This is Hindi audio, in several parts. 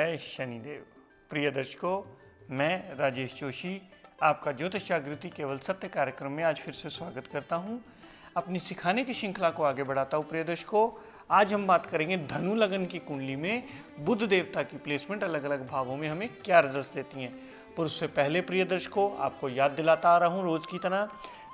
जय शनिदेव। प्रिय दर्शकों, मैं राजेश जोशी आपका ज्योतिष जागृति केवल सत्य कार्यक्रम में आज फिर से स्वागत करता हूं। अपनी सिखाने की श्रृंखला को आगे बढ़ाता हूं। प्रिय दर्शकों, आज हम बात करेंगे धनु लगन की कुंडली में बुध देवता की प्लेसमेंट अलग अलग भावों में हमें क्या रिजल्ट देती हैं। पर उससे पहले प्रिय दर्शकों, आपको याद दिलाता आ रहा हूं रोज की तरह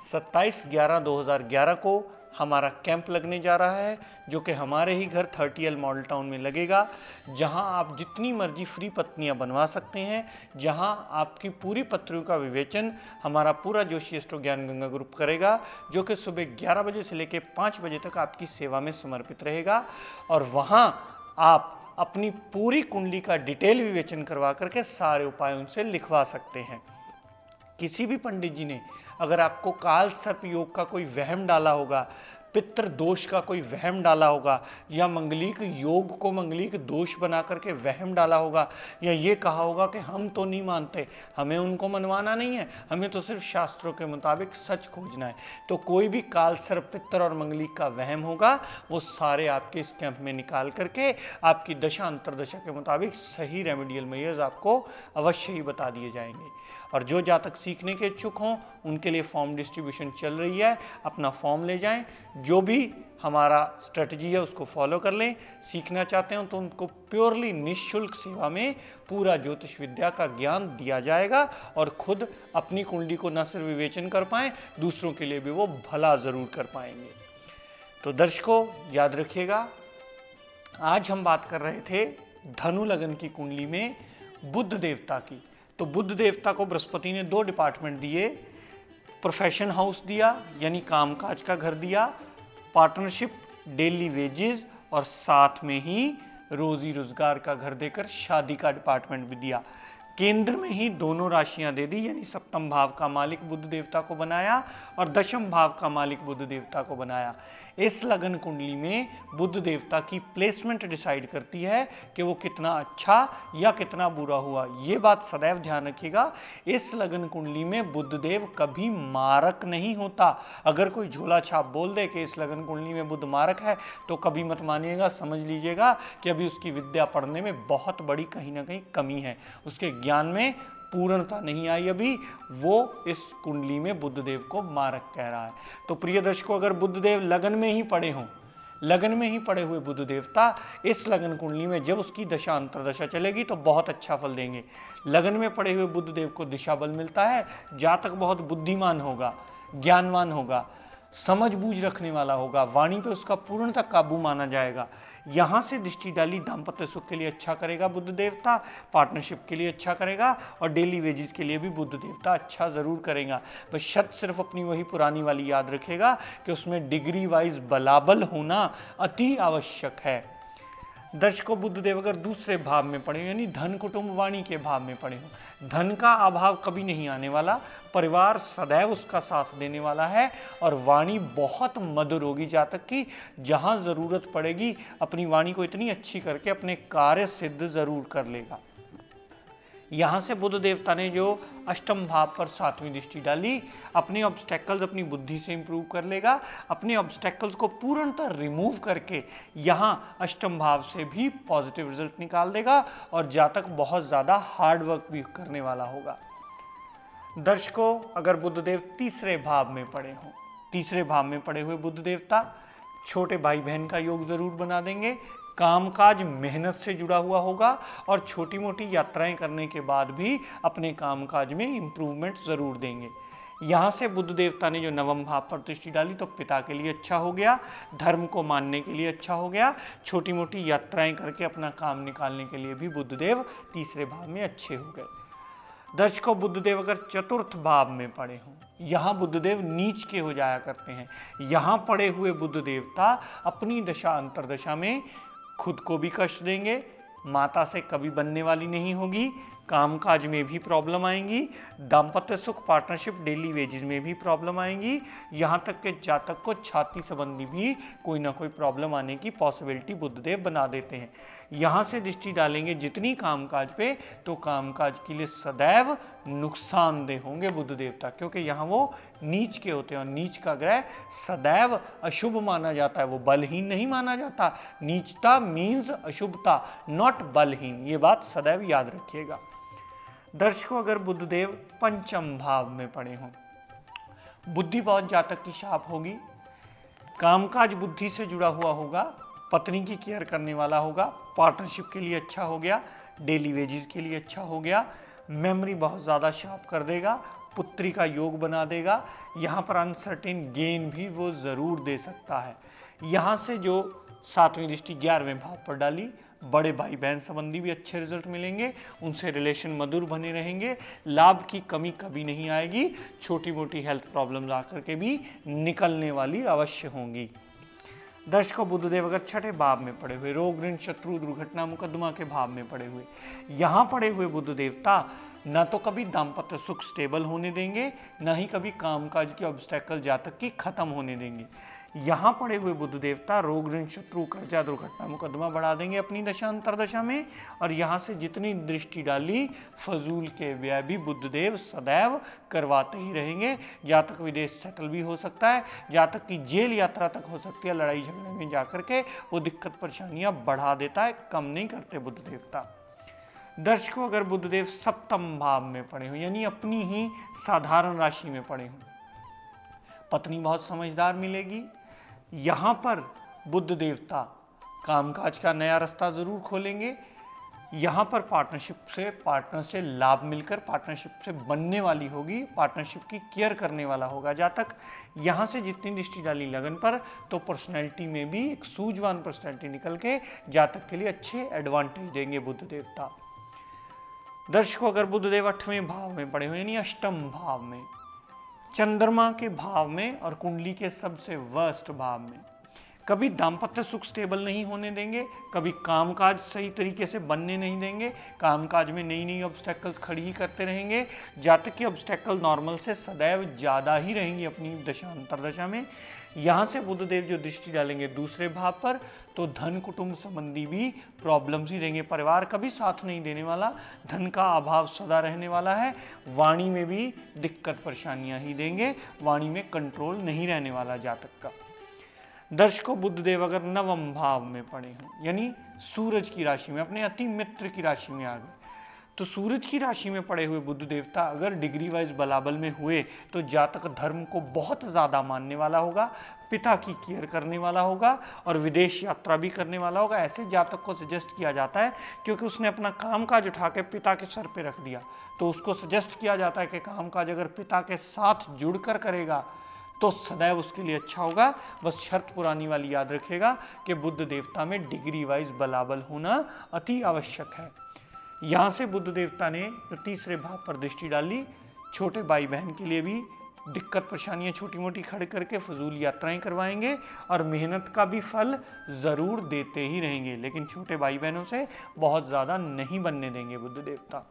27/11/2011 को हमारा कैंप लगने जा रहा है, जो कि हमारे ही घर 30L मॉडल टाउन में लगेगा, जहां आप जितनी मर्जी फ्री पत्नियां बनवा सकते हैं, जहां आपकी पूरी पत्रियों का विवेचन हमारा पूरा जोशी एस्ट्रो ज्ञान गंगा ग्रुप करेगा, जो कि सुबह 11 बजे से लेकर 5 बजे तक आपकी सेवा में समर्पित रहेगा। और वहां आप अपनी पूरी कुंडली का डिटेल विवेचन करवा करके सारे उपाय उनसे लिखवा सकते हैं। किसी भी पंडित जी ने अगर आपको काल सर्प योग का कोई वहम डाला होगा, पितृ दोष का कोई वहम डाला होगा, या मंगलिक योग को मंगलिक दोष बना करके वहम डाला होगा, या ये कहा होगा कि हम तो नहीं मानते, हमें उनको मनवाना नहीं है, हमें तो सिर्फ शास्त्रों के मुताबिक सच खोजना है, तो कोई भी काल सर्प पितृ और मंगलिक का वहम होगा वो सारे आपके इस कैंप में निकाल करके आपकी दशा अंतरदशा के मुताबिक सही रेमेडियल मेजर्स आपको अवश्य ही बता दिए जाएंगे। और जो जातक सीखने के इच्छुक हों उनके लिए फॉर्म डिस्ट्रीब्यूशन चल रही है, अपना फॉर्म ले जाएं, जो भी हमारा स्ट्रेटजी है उसको फॉलो कर लें। सीखना चाहते हो तो उनको प्योरली निःशुल्क सेवा में पूरा ज्योतिष विद्या का ज्ञान दिया जाएगा और खुद अपनी कुंडली को न सिर्फ विवेचन कर पाएं, दूसरों के लिए भी वो भला जरूर कर पाएंगे। तो दर्शकों, याद रखिएगा, आज हम बात कर रहे थे धनु लगन की कुंडली में बुध देवता की। तो बुध देवता को बृहस्पति ने 2 डिपार्टमेंट दिए, प्रोफेशन हाउस दिया यानी कामकाज का घर दिया, पार्टनरशिप, डेली वेजेस, और साथ में ही रोजी रोजगार का घर देकर शादी का डिपार्टमेंट भी दिया। केंद्र में ही दोनों राशियां दे दी, यानी सप्तम भाव का मालिक बुध देवता को बनाया और दशम भाव का मालिक बुध देवता को बनाया। इस लगन कुंडली में बुध देवता की प्लेसमेंट डिसाइड करती है कि वो कितना अच्छा या कितना बुरा हुआ। ये बात सदैव ध्यान रखिएगा, इस लगन कुंडली में बुध देव कभी मारक नहीं होता। अगर कोई झोला छाप बोल दे कि इस लगन कुंडली में बुध मारक है तो कभी मत मानिएगा, समझ लीजिएगा कि अभी उसकी विद्या पढ़ने में बहुत बड़ी कहीं ना कहीं कमी है, उसके ज्ञान में पूर्णता नहीं आई, अभी वो इस कुंडली में बुधदेव को मारक कह रहा है। तो प्रिय दर्शकों, अगर बुधदेव लगन में ही पड़े हों, लगन में ही पड़े हुए बुध देवता इस लगन कुंडली में जब उसकी दशा अंतरदशा चलेगी तो बहुत अच्छा फल देंगे। लगन में पड़े हुए बुध देव को दिशा बल मिलता है, जातक बहुत बुद्धिमान होगा, ज्ञानवान होगा, समझ बूझ रखने वाला होगा, वाणी पे उसका पूर्णतः काबू माना जाएगा। यहाँ से दृष्टि डाली दाम्पत्य सुख के लिए अच्छा करेगा बुध देवता, पार्टनरशिप के लिए अच्छा करेगा, और डेली वेजेस के लिए भी बुध देवता अच्छा जरूर करेगा। बस शर्त सिर्फ अपनी वही पुरानी वाली याद रखेगा कि उसमें डिग्री वाइज बलाबल होना अति आवश्यक है। दर्शकों, बुध देव अगर दूसरे भाव में पड़े यानी धन कुटुंब वाणी के भाव में पड़े हो, धन का अभाव कभी नहीं आने वाला, परिवार सदैव उसका साथ देने वाला है, और वाणी बहुत मधुर होगी जातक की, जहां जरूरत पड़ेगी अपनी वाणी को इतनी अच्छी करके अपने कार्य सिद्ध जरूर कर लेगा। यहां से बुध देवता ने जो अष्टम भाव पर 7वीं दृष्टि डाली, अपने ऑब्स्टेकल्स अपनी बुद्धि से इंप्रूव कर लेगा, अपने ऑब्स्टेकल्स को पूर्णतः रिमूव करके यहां अष्टम भाव से भी पॉजिटिव रिजल्ट निकाल देगा, और जातक बहुत ज्यादा हार्ड वर्क भी करने वाला होगा। दर्शकों, अगर बुधदेव तीसरे भाव में पड़े हों, तीसरे भाव में पड़े हुए बुध देवता छोटे भाई बहन का योग जरूर बना देंगे, कामकाज मेहनत से जुड़ा हुआ होगा, और छोटी मोटी यात्राएं करने के बाद भी अपने कामकाज में इंप्रूवमेंट जरूर देंगे। यहाँ से बुध देवता ने जो नवम भाव पर दृष्टि डाली तो पिता के लिए अच्छा हो गया, धर्म को मानने के लिए अच्छा हो गया, छोटी मोटी यात्राएं करके अपना काम निकालने के लिए भी बुधदेव तीसरे भाव में अच्छे हो गए। दर्शकों, बुधदेव अगर चतुर्थ भाव में पड़े हों, यहाँ बुधदेव नीच के हो जाया करते हैं, यहाँ पड़े हुए बुध देवता अपनी दशा अंतरदशा में खुद को भी कष्ट देंगे, माता से कभी बनने वाली नहीं होगी, कामकाज में भी प्रॉब्लम आएंगी, दाम्पत्य सुख, पार्टनरशिप, डेली वेजेस में भी प्रॉब्लम आएंगी, यहाँ तक कि जातक को छाती संबंधी भी कोई ना कोई प्रॉब्लम आने की पॉसिबिलिटी बुधदेव बना देते हैं। यहाँ से दृष्टि डालेंगे जितनी कामकाज पे, तो कामकाज के लिए सदैव नुकसानदेह होंगे बुध देवता, क्योंकि यहाँ वो नीच के होते हैं और नीच का ग्रह सदैव अशुभ माना जाता है, वो बलहीन नहीं माना जाता। नीचता मीन्स अशुभता, नॉट बलहीन, ये बात सदैव याद रखिएगा। दर्शकों, अगर बुधदेव पंचम भाव में पड़े हों, बुद्धि बहुत जातक की शाप होगी, कामकाज बुद्धि से जुड़ा हुआ होगा, पत्नी की केयर करने वाला होगा, पार्टनरशिप के लिए अच्छा हो गया, डेली वेजेस के लिए अच्छा हो गया, मेमोरी बहुत ज़्यादा शार्प कर देगा, पुत्री का योग बना देगा, यहाँ पर अनसर्टेन गेन भी वो ज़रूर दे सकता है। यहाँ से जो 7वीं दृष्टि 11वें भाव पर डाली, बड़े भाई बहन संबंधी भी अच्छे रिजल्ट मिलेंगे, उनसे रिलेशन मधुर बने रहेंगे, लाभ की कमी कभी नहीं आएगी, छोटी मोटी हेल्थ प्रॉब्लम्स आकर के भी निकलने वाली अवश्य होंगी। दर्शकों, बुधदेव अगर छठे भाव में पड़े हुए, रोग ऋण शत्रु दुर्घटना मुकदमा के भाव में पड़े हुए, यहाँ पड़े हुए बुध देवता ना तो कभी दाम्पत्य सुख स्टेबल होने देंगे, ना ही कभी कामकाज की ऑब्स्टेकल जातक की खत्म होने देंगे। यहाँ पड़े हुए बुध देवता रोग ऋण शत्रु कर्जा दुर्घटना मुकदमा बढ़ा देंगे अपनी दशा अंतरदशा में, और यहाँ से जितनी दृष्टि डाली फजूल के व्यय भी बुधदेव सदैव करवाते ही रहेंगे। जातक विदेश सेटल भी हो सकता है, जातक की जेल यात्रा तक हो सकती है, लड़ाई झगड़े में जाकर के वो दिक्कत परेशानियां बढ़ा देता है, कम नहीं करते बुध देवता। दर्शकों, अगर बुधदेव सप्तम भाव में पड़े हो, यानी अपनी ही साधारण राशि में पड़े हो, पत्नी बहुत समझदार मिलेगी। यहाँ पर बुध देवता कामकाज का नया रास्ता जरूर खोलेंगे। यहाँ पर पार्टनर से लाभ मिलकर पार्टनरशिप से बनने वाली होगी, पार्टनरशिप की केयर करने वाला होगा जातक। यहाँ से जितनी दृष्टि डाली लगन पर, तो पर्सनैलिटी में भी एक सूझवान पर्सनैलिटी निकल के जातक के लिए अच्छे एडवांटेज देंगे बुध देवता। दर्शकों, अगर बुधदेव 8वें भाव में पड़े हुए, यानी अष्टम भाव में, चंद्रमा के भाव में और कुंडली के सबसे वर्स्ट भाव में, कभी दाम्पत्य सुख स्टेबल नहीं होने देंगे, कभी कामकाज सही तरीके से बनने नहीं देंगे, कामकाज में नई नई ऑब्स्टेकल्स खड़ी ही करते रहेंगे। जातक की ऑब्स्टेकल नॉर्मल से सदैव ज़्यादा ही रहेंगी अपनी दशा अंतरदशा में। यहाँ से बुधदेव जो दृष्टि डालेंगे दूसरे भाव पर, तो धन कुटुंब संबंधी भी प्रॉब्लम्स ही रहेंगे, परिवार कभी साथ नहीं देने वाला, धन का अभाव सदा रहने वाला है, वाणी में भी दिक्कत परेशानियां ही देंगे, वाणी में कंट्रोल नहीं रहने वाला जातक का। दर्शकों, बुधदेव अगर नवम भाव में पड़े हों, यानी सूरज की राशि में, अपने अति मित्र की राशि में आ गए, तो सूरज की राशि में पड़े हुए बुध देवता अगर डिग्री वाइज बलाबल में हुए, तो जातक धर्म को बहुत ज़्यादा मानने वाला होगा, पिता की केयर करने वाला होगा और विदेश यात्रा भी करने वाला होगा। ऐसे जातक को सजेस्ट किया जाता है, क्योंकि उसने अपना कामकाज उठा के पिता के सर पे रख दिया, तो उसको सजेस्ट किया जाता है कि कामकाज अगर पिता के साथ जुड़कर करेगा तो सदैव उसके लिए अच्छा होगा। बस शर्त पुरानी वाली याद रखेगा कि बुध देवता में डिग्री वाइज बलाबल होना अति आवश्यक है। यहाँ से बुध देवता ने तीसरे भाव पर दृष्टि डाली, छोटे भाई बहन के लिए भी दिक्कत परेशानियाँ छोटी मोटी खड़े करके फजूल यात्राएं करवाएंगे और मेहनत का भी फल ज़रूर देते ही रहेंगे, लेकिन छोटे भाई बहनों से बहुत ज़्यादा नहीं बनने देंगे बुध देवता।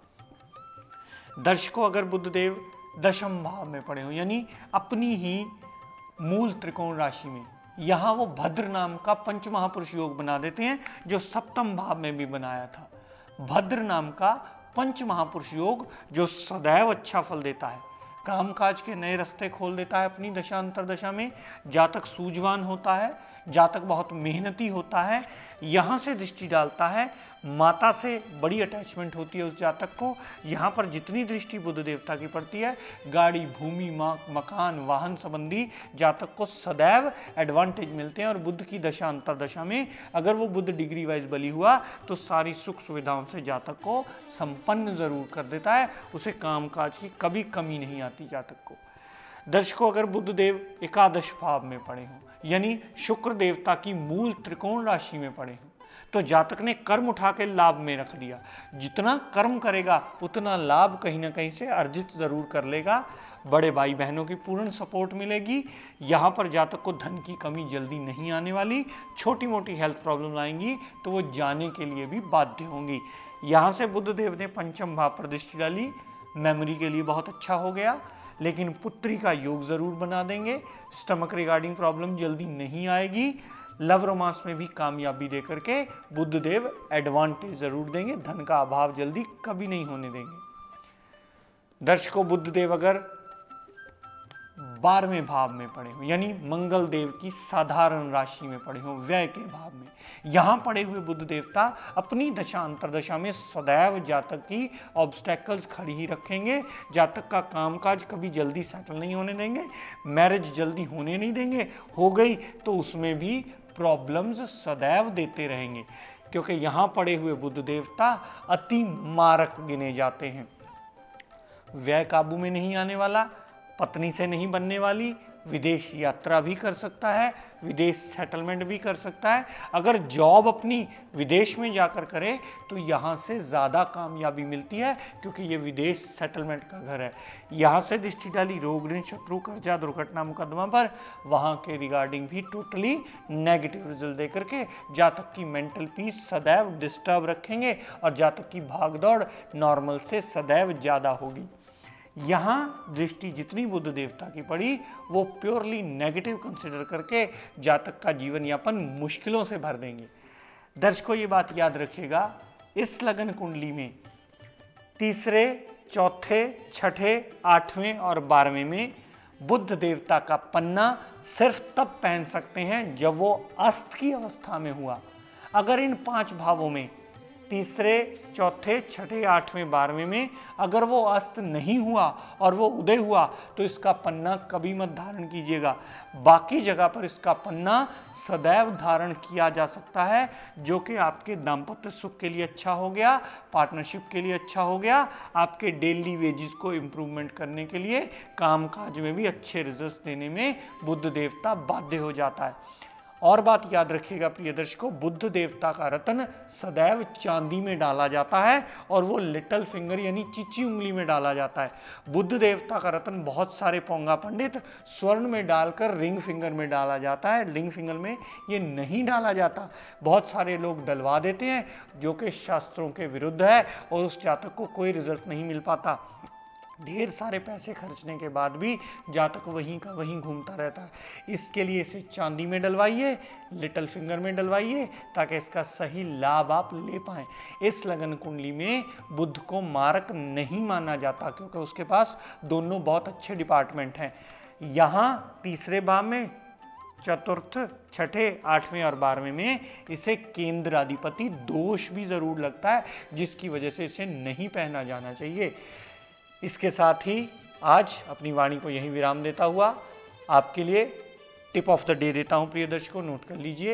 दर्शकों, अगर बुधदेव दशम भाव में पड़े हो, यानी अपनी ही मूल त्रिकोण राशि में, यहाँ वो भद्र नाम का पंच महापुरुष योग बना देते हैं, जो सप्तम भाव में भी बनाया था। भद्र नाम का पंच महापुरुष योग जो सदैव अच्छा फल देता है, कामकाज के नए रास्ते खोल देता है अपनी दशा अंतरदशा में, जातक सूझवान होता है, जातक बहुत मेहनती होता है, यहाँ से दृष्टि डालता है, माता से बड़ी अटैचमेंट होती है उस जातक को। यहाँ पर जितनी दृष्टि बुध देवता की पड़ती है, गाड़ी भूमि मकान वाहन संबंधी जातक को सदैव एडवांटेज मिलते हैं, और बुध की दशा अंतरदशा में अगर वो बुध डिग्री वाइज बली हुआ तो सारी सुख सुविधाओं से जातक को संपन्न जरूर कर देता है, उसे कामकाज की कभी कमी नहीं आती जातक को। दर्शकों, अगर बुधदेव एकादश भाव में पड़े हों, यानी शुक्र देवता की मूल त्रिकोण राशि में पड़े हों, तो जातक ने कर्म उठा के लाभ में रख दिया। जितना कर्म करेगा उतना लाभ कहीं ना कहीं से अर्जित जरूर कर लेगा। बड़े भाई बहनों की पूर्ण सपोर्ट मिलेगी। यहाँ पर जातक को धन की कमी जल्दी नहीं आने वाली, छोटी मोटी हेल्थ प्रॉब्लम आएंगी तो वो जाने के लिए भी बाध्य होंगी। यहाँ से बुध देव ने पंचम भाव पर दृष्टि डाली, मेमोरी के लिए बहुत अच्छा हो गया, लेकिन पुत्री का योग जरूर बना देंगे। स्टमक रिगार्डिंग प्रॉब्लम जल्दी नहीं आएगी। लव रोमांस में भी कामयाबी देकर के बुध देव एडवांटेज जरूर देंगे। धन का अभाव जल्दी कभी नहीं होने देंगे। दर्शकों, बुध देव अगर 12वें भाव में पड़े हो, यानी मंगल देव की साधारण राशि में पड़े हो, व्यय के भाव में, यहां पड़े हुए बुध देवता अपनी दशा अंतरदशा में सदैव जातक की ऑब्स्टेकल्स खड़ी ही रखेंगे। जातक का कामकाज कभी जल्दी सेटल नहीं होने देंगे, मैरिज जल्दी होने नहीं देंगे, हो गई तो उसमें भी प्रॉब्लम्स सदैव देते रहेंगे, क्योंकि यहां पड़े हुए बुध देवता अति मारक गिने जाते हैं। व्यय काबू में नहीं आने वाला, पत्नी से नहीं बनने वाली, विदेश यात्रा भी कर सकता है, विदेश सेटलमेंट भी कर सकता है। अगर जॉब अपनी विदेश में जाकर करे तो यहाँ से ज़्यादा कामयाबी मिलती है, क्योंकि ये विदेश सेटलमेंट का घर है। यहाँ से दृष्टि डाली रोग ऋण शत्रु कर्जा दुर्घटना मुकदमा पर, वहाँ के रिगार्डिंग भी टोटली नेगेटिव रिजल्ट देकर के जातक की मेंटल पीस सदैव डिस्टर्ब रखेंगे और जातक की भागदौड़ नॉर्मल से सदैव ज़्यादा होगी। यहाँ दृष्टि जितनी बुध देवता की पड़ी वो प्योरली नेगेटिव कंसिडर करके जातक का जीवन यापन मुश्किलों से भर देंगे। दर्शकों, ये बात याद रखिएगा, इस लगन कुंडली में तीसरे, चौथे, छठे, 8वें और 12वें में बुध देवता का पन्ना सिर्फ तब पहन सकते हैं जब वो अस्त की अवस्था में हुआ। अगर इन 5 भावों में तीसरे, चौथे, छठे, 8वें, 12वें में अगर वो अस्त नहीं हुआ और वो उदय हुआ तो इसका पन्ना कभी मत धारण कीजिएगा। बाकी जगह पर इसका पन्ना सदैव धारण किया जा सकता है, जो कि आपके दाम्पत्य सुख के लिए अच्छा हो गया, पार्टनरशिप के लिए अच्छा हो गया, आपके डेली वेजेस को इम्प्रूवमेंट करने के लिए, कामकाज में भी अच्छे रिजल्ट्स देने में बुध देवता बाध्य हो जाता है। और बात याद रखिएगा प्रिय दर्शकों, बुध देवता का रत्न सदैव चांदी में डाला जाता है और वो लिटिल फिंगर यानी चिची उंगली में डाला जाता है। बुध देवता का रत्न बहुत सारे पोंगा पंडित स्वर्ण में डालकर रिंग फिंगर में डाला जाता है, रिंग फिंगर में ये नहीं डाला जाता। बहुत सारे लोग डलवा देते हैं, जो कि शास्त्रों के विरुद्ध है और उस जातक को कोई रिजल्ट नहीं मिल पाता। ढेर सारे पैसे खर्चने के बाद भी जातक वहीं का वहीं घूमता रहता है। इसके लिए इसे चांदी में डलवाइए, लिटिल फिंगर में डलवाइए, ताकि इसका सही लाभ आप ले पाएँ। इस लगन कुंडली में बुध को मारक नहीं माना जाता, क्योंकि उसके पास दोनों बहुत अच्छे डिपार्टमेंट हैं। यहाँ तीसरे भाव में, चतुर्थ, छठे, 8वें और 12वें में इसे केंद्राधिपति दोष भी जरूर लगता है, जिसकी वजह से इसे नहीं पहना जाना चाहिए। इसके साथ ही आज अपनी वाणी को यहीं विराम देता हुआ आपके लिए टिप ऑफ द डे देता हूं। प्रिय दर्शकों, नोट कर लीजिए,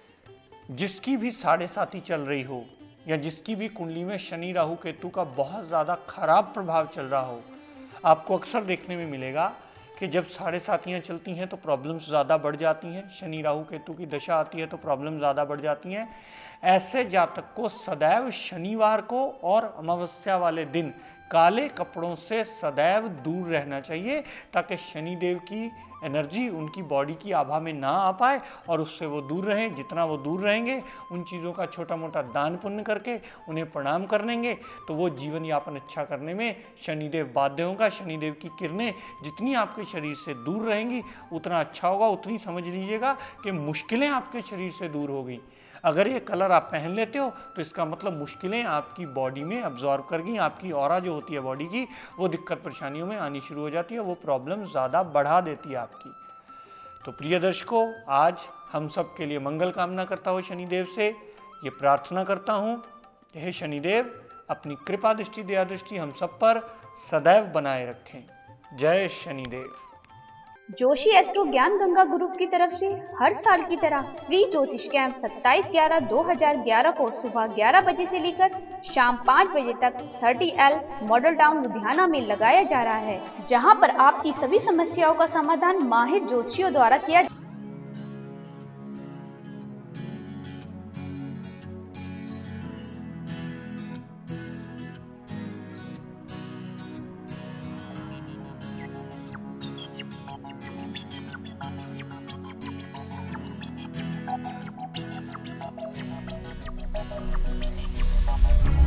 जिसकी भी 7.5 चल रही हो या जिसकी भी कुंडली में शनि राहु केतु का बहुत ज़्यादा खराब प्रभाव चल रहा हो, आपको अक्सर देखने में मिलेगा कि जब 7.5 चलती हैं तो प्रॉब्लम्स ज़्यादा बढ़ जाती हैं, शनि राहु केतु की दशा आती है तो प्रॉब्लम ज़्यादा बढ़ जाती हैं। ऐसे जातक को सदैव शनिवार को और अमावस्या वाले दिन काले कपड़ों से सदैव दूर रहना चाहिए, ताकि शनिदेव की एनर्जी उनकी बॉडी की आभा में ना आ पाए और उससे वो दूर रहें। जितना वो दूर रहेंगे, उन चीज़ों का छोटा मोटा दान पुण्य करके उन्हें प्रणाम कर लेंगे, तो वो जीवन यापन अच्छा करने में शनिदेव बाध्य होगा। शनिदेव की किरणें जितनी आपके शरीर से दूर रहेंगी उतना अच्छा होगा। उतनी समझ लीजिएगा कि मुश्किलें आपके शरीर से दूर हो गई। अगर ये कलर आप पहन लेते हो तो इसका मतलब मुश्किलें आपकी बॉडी में अब्जॉर्ब कर गई, आपकी ऑरा जो होती है बॉडी की वो दिक्कत परेशानियों में आनी शुरू हो जाती है, वो प्रॉब्लम ज़्यादा बढ़ा देती है आपकी। तो प्रिय दर्शकों, आज हम सब के लिए मंगल कामना करता हूँ शनिदेव से, ये प्रार्थना करता हूँ कि हे शनिदेव अपनी कृपा दृष्टि दया दृष्टि हम सब पर सदैव बनाए रखें। जय शनिदेव। जोशी एस्ट्रो ज्ञान गंगा ग्रुप की तरफ से हर साल की तरह फ्री ज्योतिष कैंप 27/11/2011 को सुबह 11 बजे से लेकर शाम 5 बजे तक 30L मॉडल टाउन लुधियाना में लगाया जा रहा है, जहां पर आपकी सभी समस्याओं का समाधान माहिर जोशियों द्वारा किया है।